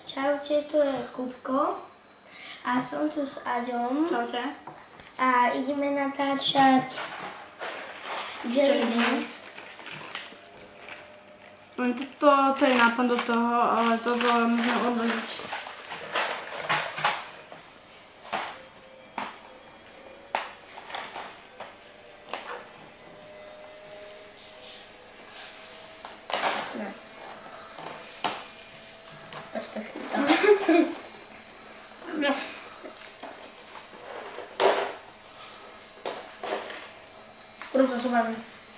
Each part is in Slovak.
Čaute, tu je Kupko a som tu s Aďom. Čaute. A ideme natáčať Jelly Beans. To je nápad do toho, ale toto môžeme odložiť. Proto sa baví.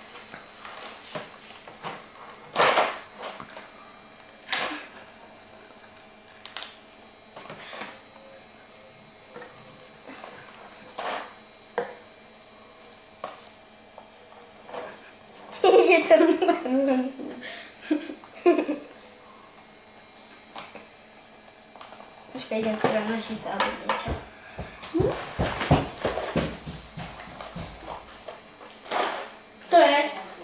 Počkaj, idem skôr nožíka, aby niečo. To je.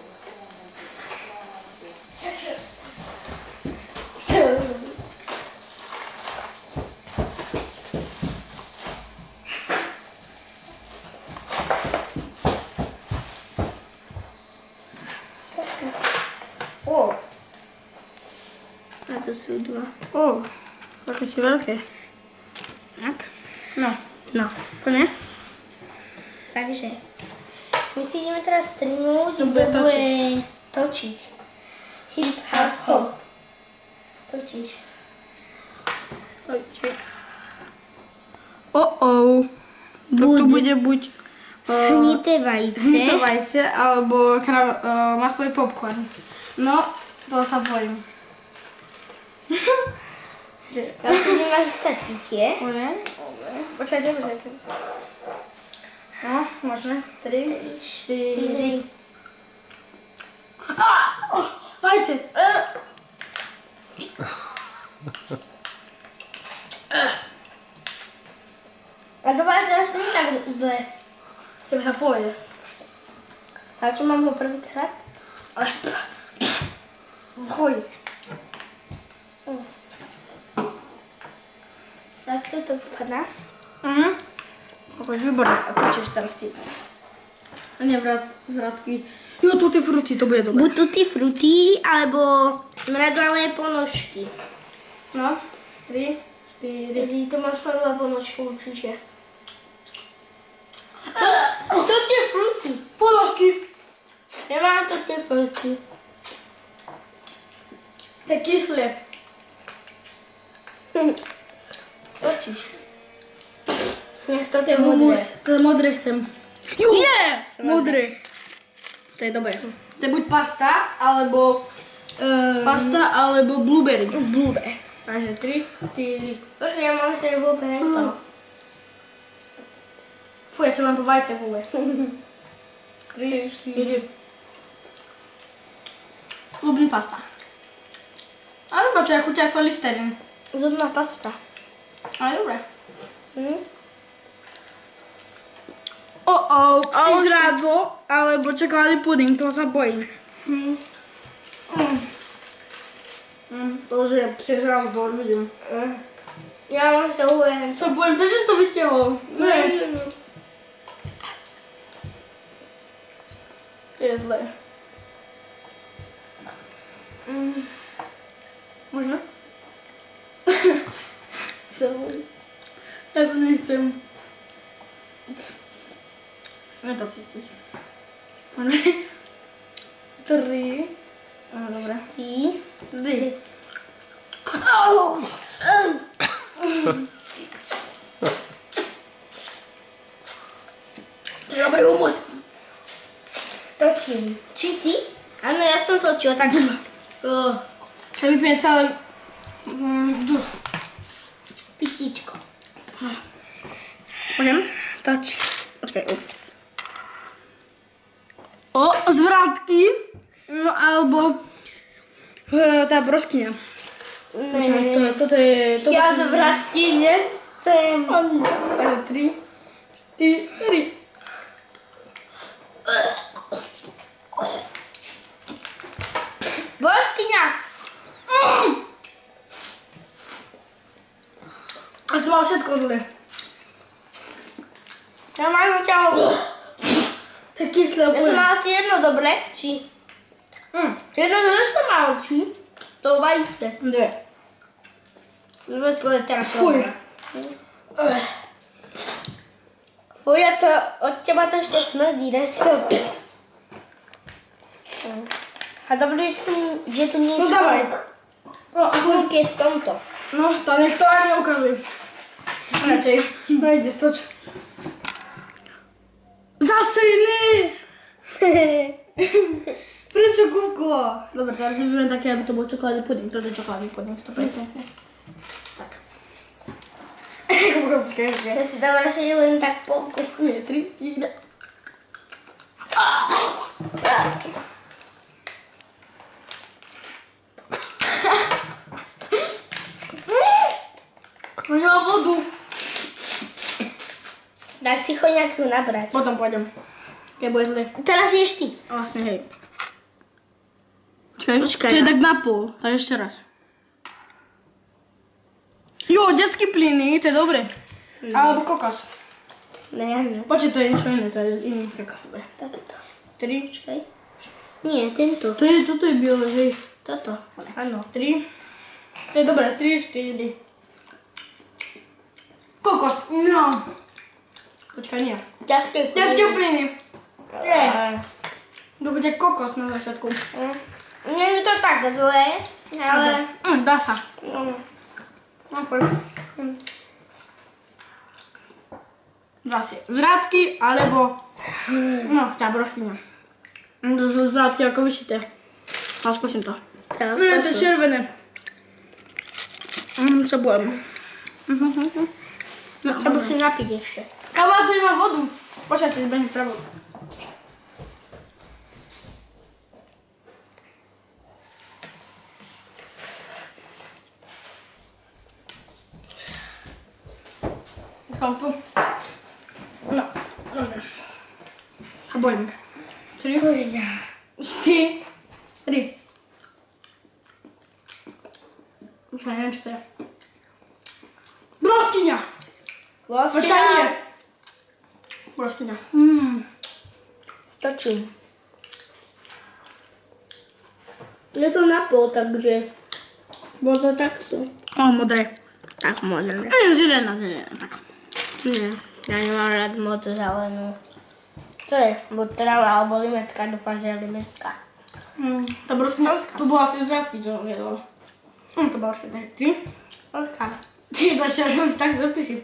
O! A to sú dva. O! Také si veľké. Tak? No. No. Poďme? Takže. My si ideme teraz streamovať, To bude točiť. Hip hop hop. Točíš. To bude buď Snité vajce. hnité vajce alebo maslový popcorn. No, to sa bojím. Tam si nemáš vstať pitie. Môžem? Počkajte. No, môžeme. 3, 4. Vajce! A to vás až nie tak zle. Tebe sa pôjde. A čo mám ho prvýkrát? Vchoj. Tak toto vpadá. Výborné. A točíš teraz ty. A nie vrátky. Jo, tutti frutti, to bude dobré. Buď tutti frutti, alebo smradlavé ponožky. No, 3, 4. Keď to máš smradlavé ponožky určite. Tutti frutti. Ponožky. Ja mám tutti frutti. To je kyslé. Točíš. Nech to je modré. To je modré chcem. Yes! Modré. To je dobré. To je buď pasta, alebo blueberry. Blueberry. Takže 3, 4. Počkaj, ja mám ešte blueberry to. Fuj, ja čo mám to vajce v hube. 3, 4. Ľubím pasta. Ale počkaj, ja chuťa ako listerín. Zubná pasta. Ale dobré. Ale Zrádlo, alebo čokoládny puding, toho sa bojím. To už je přežrám, to vidím. Ja mám sa uvejem. Sa bojím, prečo si to vytiahol? Ne. To je zlé. Môžeme? Ja to nechcem. Ja to cítiš. Môžeme? 3. Dobre. 3. To je dobrý humus. Točím. Či ty? Áno, ja som točil, tak... Ja vypijem celý džus. Pitíčko. Môžem? Toč. Počkaj. Z vrátky. No alebo tá broskyňa. Počkaj, toto je... Ja z vrátky nechcem. Takže 3, 4. Broskyňa. A to má všetko zle. Ja mám ťahu. To je kyslé Ja som úplne. mala asi jedno dobre, či? Jedno zle som mal, či? To vajíce. Dve. Zle to je teraz Fuj. dobré. Fuj, a to od teba to ešte smrdí, daj si to opäť. A dobré, že tu nie No sú dávaj. No, kulky v tomto. no to nech to ani neukazuj. Radšej. No ide, stoč. Zase iný! Prečo kúklo? Dobre, teraz si vyberiem také, aby to bol čokoládny puding. Toto je čokoládny puding, 100%. Tak. Počkaj, počkaj. Ja si dávam ešte len tak polku. Nie, 3, 4. Mám vodu. Tak si choď nejakú nabrať. Potom pôjdem. Keď bude zle. Teraz ješ ty. Vlastne, hej. Počkaj, Počkaj, to je no. tak napol. Tak ešte raz. Jo, detský plyny, to je dobre. Alebo kokos. Ne, ja nie. Počkaj, to je niečo iné, to je iný. Tak, dobre. Takto. 3. Počkaj. Nie, tento. Toto je biele, hej. Toto. Áno. 3. To je dobré, 3, 4. Kokos, no. Počkaj, nie. Ťažké Detské plyny. Nie. Nie. To bude kokos na začiatku. Nie je to tak zlé, ale... Dá sa. No. No, poď. Zase zrádky, alebo... No, tá broskyňa. To sú zrádky ako vyšité. A skúsim to. Nie, to je červené. Čo budem? No, Sa musím napiť ešte. ale tu nemám vodu. Počkaj, ty zbehni pravou. Nechám tu. No, môžeme. A bojím. 3, 4, 3. Už neviem, čo to je. Broskyňa! Počkaj, nie. Broskyňa. Točím. Je to na pol, takže... Bolo to takto. O, modré. Tak modré. Zelená, tak. Nie, ja nemám rád moc zelenú. To je buď tráva alebo limetka, dúfam, že je limetka. Tá broskyňa, to bola asi zviacky, čo jedol. To bola ešte tak 3. Olka. Ty to ešte, že si tak zapisím.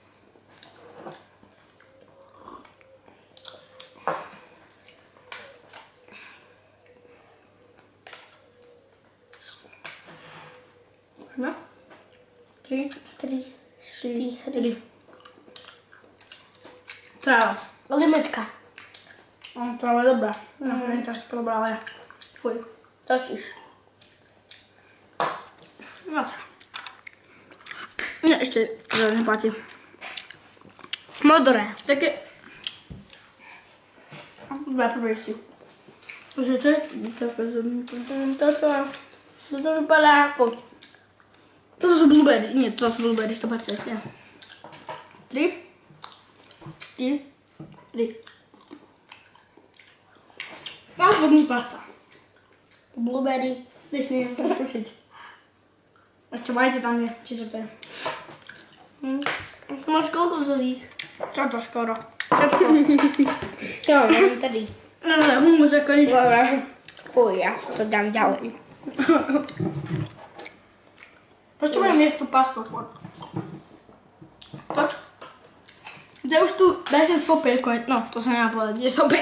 No. 3, 3, 4. 4. Tráva. Limetka. Tráva je dobrá. No, nie je tak dobrá, ale fuj. Točíš. No. Nie, ešte to neplatí. Modré. Také... Dva prvé si. Bože, to je také zrnko. To vypadá ako... To sú blueberry. Nie, to sú blueberry 100%. Nie. 3. 3. A vodný pasta. Blueberry. Nech neviem to skúsiť. Ešte majte tam je, či čo to je. Máš koľko zlých? Čo to skoro? Všetko. Jo, mám tady. No, ale humus ako nič. Dobre. Fuj, ja si to dám ďalej. Prečo budem jesť tú pastu? Poč. Daj už tu, daj sem sopelko. No, to sa nemá povedať. Je sopel.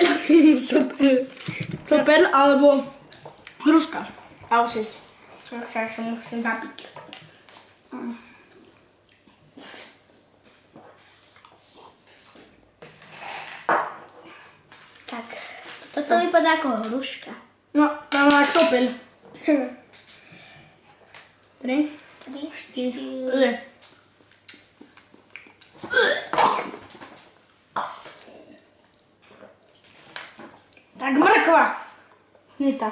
Sopel alebo hruška. Ausiť. Ja sa musím zapiť. Tak. Toto vypadá ako hruška. No, tam má sopel. 3, 3, 4. Tak mrkva. Hnita.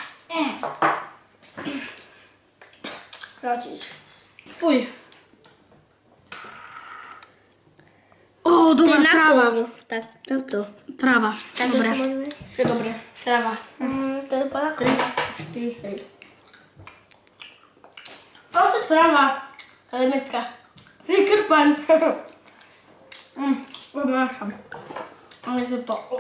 Točíš. Fuj. O, Ty dobra, na trawa. pół. Tak, to. Trawa. Tak, Dobre. to możemy. Je dobre. Trawa. To jest Polaka. 3, 4. Proste trawa. Ale metka. Hej, krpan. Przepraszam. Ale chcę to.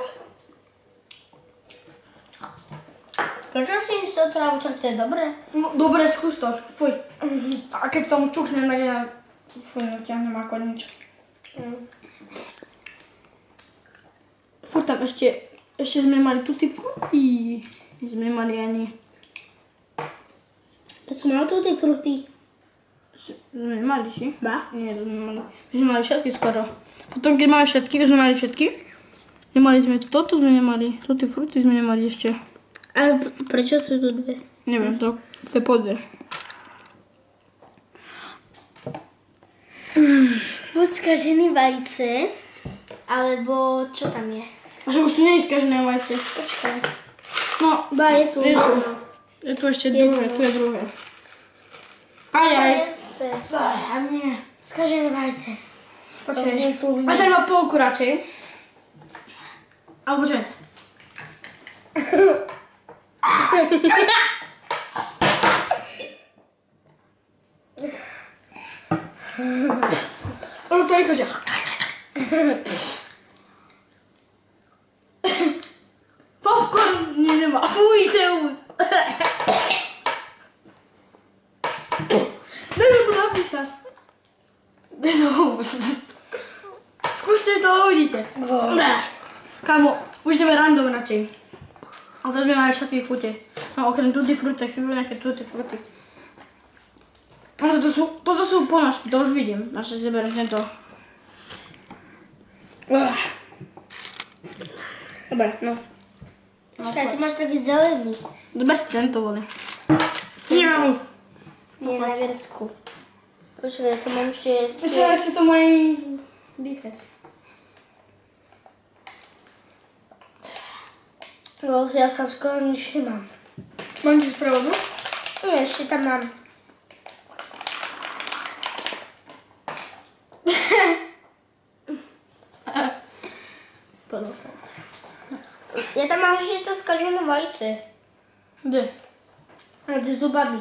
Dlaczego jest to trawa, to jest dobre? No, dobre, skús to. Fuj. A keď tomu čuchnem, tak ja... Fuj, natiahnem ako nič. Furt tam ešte sme mali tutti frutti. Sme mali ani... To sú mal tu tie fruty. Sme mali, či? Ba? Nie, to sme mali. My sme mali všetky skoro. Potom, keď máme všetky, už sme mali všetky. Nemali sme toto, sme nemali. Tutti frutti sme nemali ešte. Ale prečo sú tu dve? Neviem, to je po dve. Buď skažený vajce, alebo čo tam je? A že už tu nie je skažené vajce. Počkaj. No, Ba, je tu. je tu. Je tu ešte druhé, tu je druhé. Ajaj. A nie. Skažené vajce. Počkaj. Tu A tak iba polku radšej. Alebo počkaj. Ono to rýchlo, že... Popcorn nie nemá. Fuj, Zeus. Daj to napísať. Bez ohús. Skúste to a uvidíte. Kámo, už ideme random radšej. A teraz by mali všetky chute. No okrem tutti frutti, tak si budeme nejaké tutti frutti. No toto sú ponožky, to už vidím. Až si beriem tento. Dobre, no. Počkaj, ty máš taký zelený. Dobre si tento voli. Nie, na Grecku. Počkaj, to mám ešte... Myslím, že si to mají dýchať. No, ja tam skoro nič nemám. Mám ti spravodnú? Nie, ešte tam mám. Ja tam mám ešte to skažené vajce. Kde? Medzi zubami.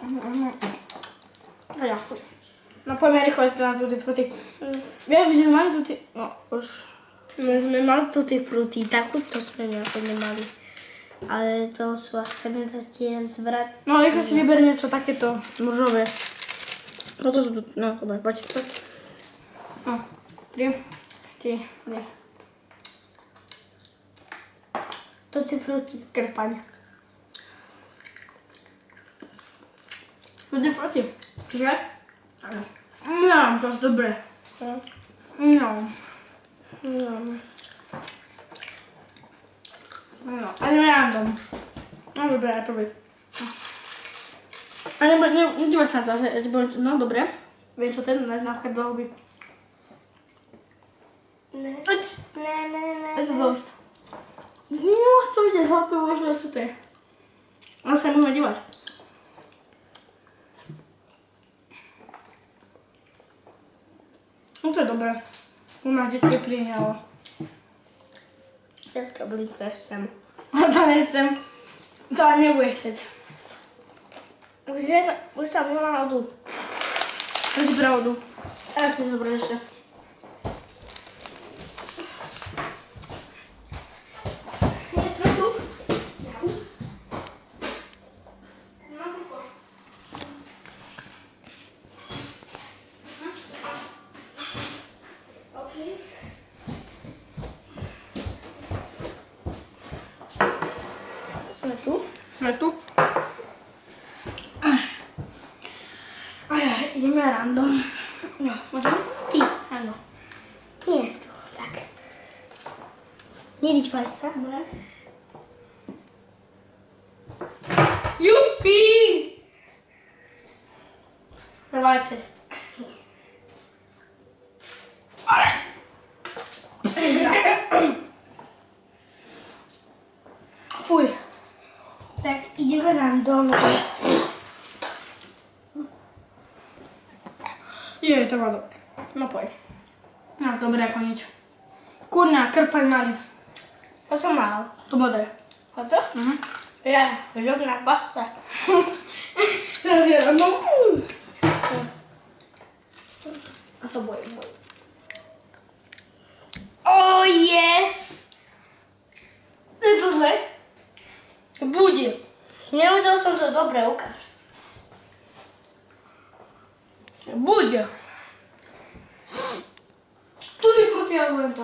A ja. No poďme rýchlo si to na tutti frutti. Ja by sme mali tutti... No, už. My sme mali tu tie fruty, takúto sme nejako nemali. Ale to sú asi tie zvrat. No, rýchlo si vyber niečo takéto mužové. No to sú tu... No, dobre, poď. No, 3, 4, nie. Tutti frutti. Krpaň. Tutti frutti. Čiže? Áno. No, to je dobré. No. No, ale random. No dobre, aj prvý. Ale nedívaj sa na to, no dobre. Viem čo ten, na vchod do huby. Ne. Je to dosť. Nemôžeš to vidieť, hlavne možno, čo to je. Ale sa môžeme dívať. No to je dobré. U nás deti prihňalo. Dneska byli to sem. A to nechcem. To ani nebude chceť. Už tam nemá vodu. Máš pravdu. Ja si zobrať ešte. Nie sme tu. Sme tu? Sme tu. Ajaj, ideme random. No, môžem? Ty, áno. Nie, tu, tak. Nedíď sa, dobre? Jupi! Dávajte. Fuj. Tak ideme random. Je, to má dobre. No poď. Máš dobré ako nič. Kurňa, krpaň mali. To som mal. To modré. A to? Ja, žobná pasta. Teraz je random. A to bojím. Oh, yes! Je to zle? Bude. Nevedel som to dobre, ukáž. Bude. Tutti frutti al vento.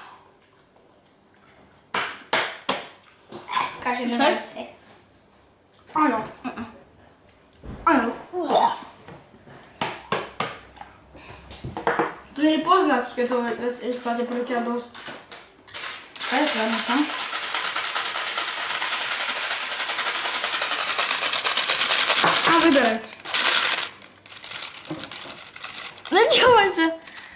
Ukáže, že nechce. Áno. Áno. To nie je poznať, keď to máte prvýkrát dosť. To je sledná, tam. A vyberaj. Nedívaj sa.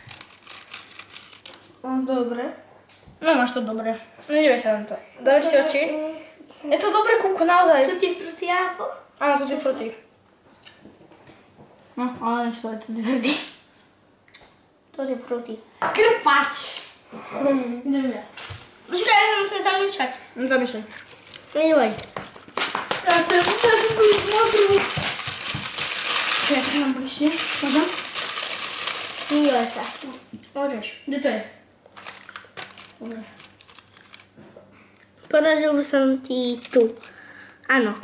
Dobre. No máš to dobre. Nedívaj sa na to. Dáš si oči. Je to dobre, kúko, naozaj. Tutti frutti apple. Áno, tutti frutti. No, ale nech to je tutti frutti. Tutti frutti. Krpať. Ideme. Počkaj, ja musím zamiešať. Zamýšľaj. Nedívaj. Ja to je potrebujem tu ísť modrú. Ja čo mám bližšie? Môžem? Nedívaj sa. Môžeš. Kde to je? Dobre. Poradil som ti tu. Áno.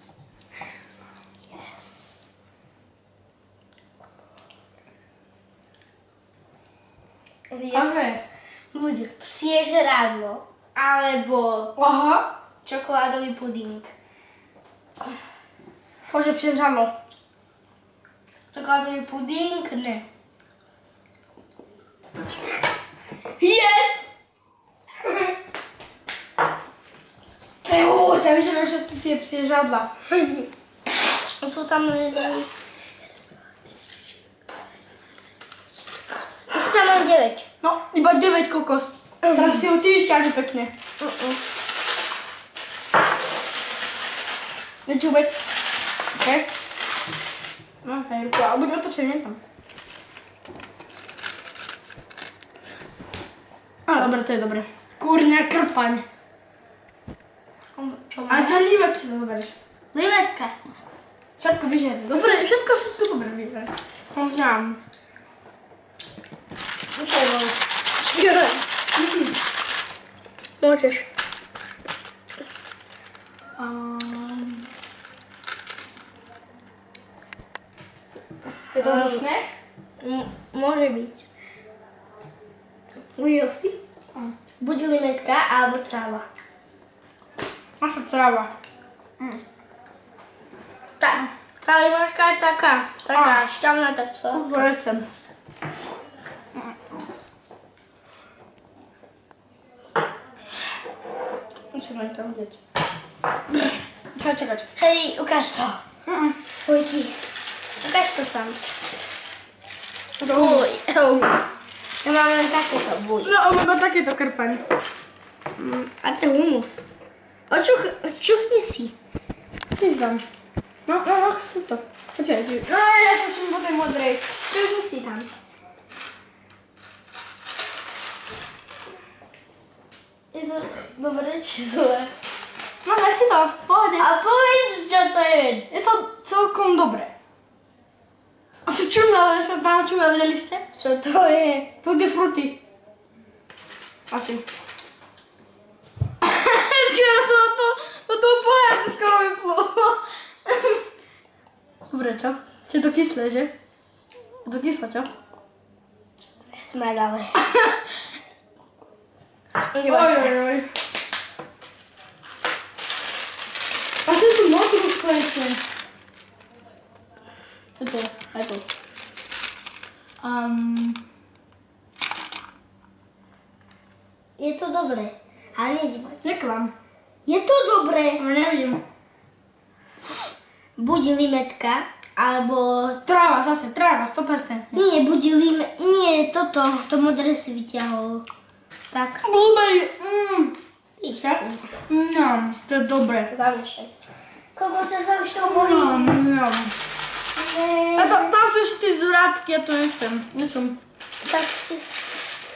Aké? Buď psie žrádlo, alebo Aha. čokoládový puding. Môže přežalo. Čokoládový puding? Ne. Yes! Ja myslím, že tu tie psie žadla. Sú tam len... Sú tam len 9. No, iba 9 kokos. Teraz si ho ty vyťahni pekne. Nečúbeť. OK. No, hej, ruku, ale buď otočený tam. Á, dobre, to je dobre. Kurňa, krpaň. A za limetka si to zoberieš. Limetka. Všetko vyžere. Dobre, všetko dobre vyžere. Mám. Môžeš. Je to hnusné? Môže byť. Uvidel si? Buď limetka alebo tráva. Naša tráva. Tá limetka je taká šťavnatá sladká. Už to nechcem. Musím len tam deť. Čakaj. Hej, ukáž to. Ojky. Ukáž to tam. Uj. Ja mám len takéto buď. No, iba takéto krpaň. A to je humus. Čuchni si. Ty tam. No, skús to. Počkaj. No, ja sa čím po tej modrej. Čuchni si tam. Je to dobré či zlé? No, daj si to. Pohode. A povedz, čo to je. Je to celkom dobré. A čo čumel, sa pána čumel, videli ste? Čo to je? Tutti frutti. Asi. To pohľad skoro vyplo. Dobre, čo? Je to kyslé, že? Je to kyslé, čo? Smradové. Oj. A sem tu modrú konečne. Toto, aj to. Je to dobré. Ale nedívaj. Neklam. Je to dobré. Ale nevidím. Buď limetka, alebo... Tráva, zase, tráva, 100%. Nie, buď Nie, toto. To modré si vyťahol. Tak. Blueberry. Ich Tak? No, to je dobré. Zamiešaj. Koľko sa už toho bojí? No. A tam sú ešte tie zvratky, ja to nechcem. Nečom. Tak si...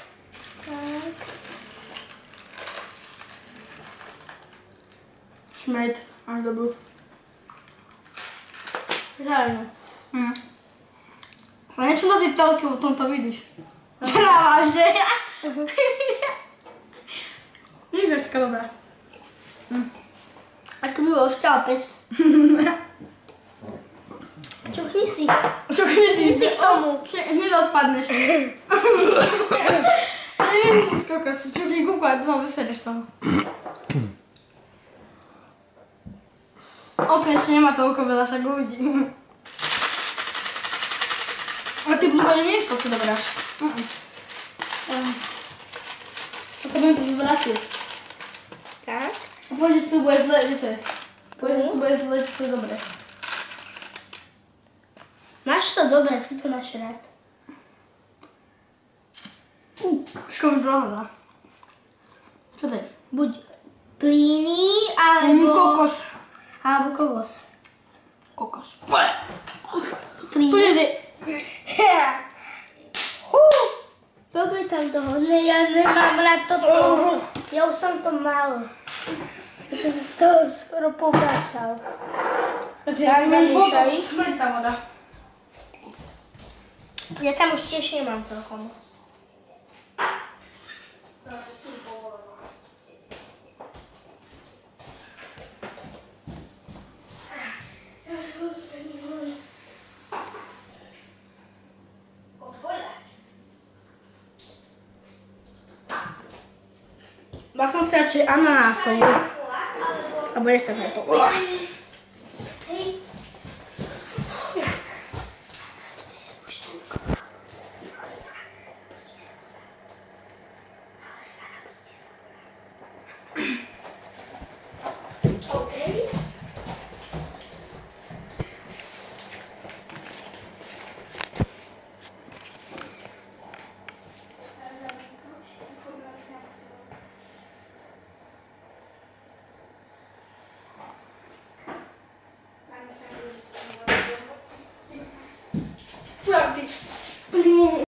Tak. Šmejd, až dobrú. Zájemno. A niečo na tej telke, o tom to vidíš. Práva, že? Nížečka dobrá. Ako by bol šťalpes. Čuchni si. Čuchni si k tomu. Hneď odpadneš. Ale nemusíš skokať, čuchni kúku a to vysereš toho. Opäť ešte nemá toľko veľa, však uvidím. Ale ty blueberry nie je toľko dobrá. To sa budem to vyvrátiť. Tak. A povedz, že tu bude zle, že to je. Povedz, že tu bude zle, že to je dobré. Máš to dobre, ty to máš rád. Škoda drohada. Čo to je? Buď plíny, alebo... Kokos. Alebo kokos. Kokos. Plíny. Koľko je tam toho? Ne, ja nemám rád toto. Ja už som to mal. Ja som sa z toho skoro povracal. Ja zamiešaj. Smrť tá voda. Ja tam už tiež nemám celkom. Dal som si radšej ananásovú. A bude sa to.